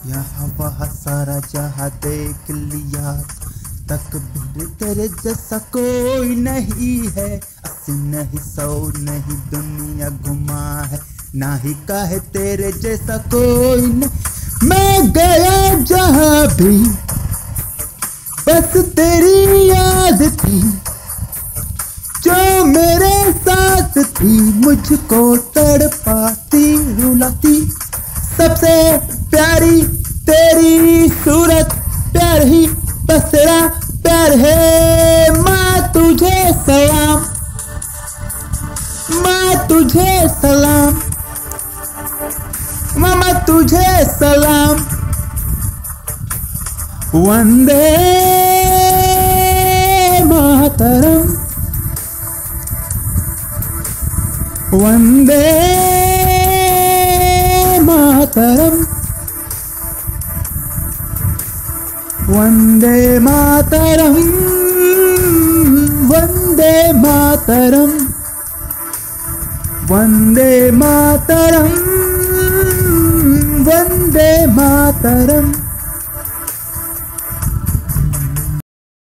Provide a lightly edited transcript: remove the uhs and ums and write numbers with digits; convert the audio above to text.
यहाँ वहाँ सारा जहाँ देख लिया, तकदीर तेरे जैसा कोई नहीं है। 80 नहीं 100 नहीं दुनिया घुमा है, ना ही कहे तेरे जैसा कोई नहीं। मैं गया जहाँ भी बस तेरी याद थी, जो मेरे साथ थी मुझको तड़पाती रुलाती। सबसे प्यारी तेरी सूरत, प्यार ही बस तेरा प्यार है। माँ तुझे सलाम, माँ तुझे सलाम, मामा तुझे सलाम। वंदे मातरम, वंदे मातरम, वंदे मातरम, वंदे मातरम, वंदे मातरम, वंदे मातरम।